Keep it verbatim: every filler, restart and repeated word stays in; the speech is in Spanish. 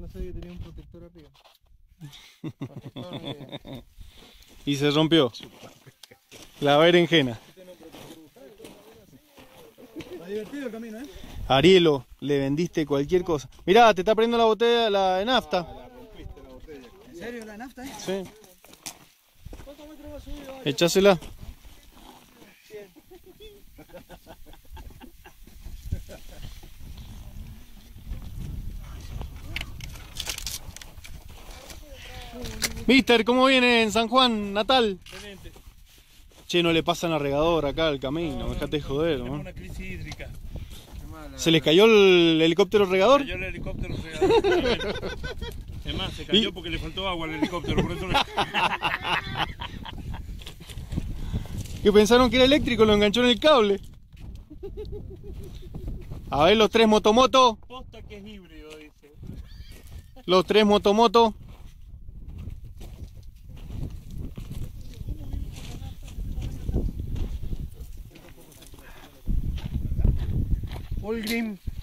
no sabía que tenía un protector arriba. Y se rompió. La berenjena. Está divertido el camino, ¿eh? Arielo, le vendiste cualquier cosa. Mirá, te está prendiendo la botella la de nafta. La rompiste la botella. ¿En serio la nafta, eh? Sí. ¿Cuántos metros va a subir? Echásela. Mister, ¿cómo viene en San Juan, Natal? Excelente. Che, no le pasan a regador acá al camino, no, dejate de joder, Tenemos ¿no? una crisis hídrica. ¿Se les cayó el helicóptero regador? Se cayó el helicóptero regador. Es más, se cayó ¿Y? porque le faltó agua al helicóptero, por eso le... Que pensaron que era eléctrico, lo enganchó en el cable. A ver los tres motomoto. Posta que es híbrido, dice. Los tres motomoto. All Green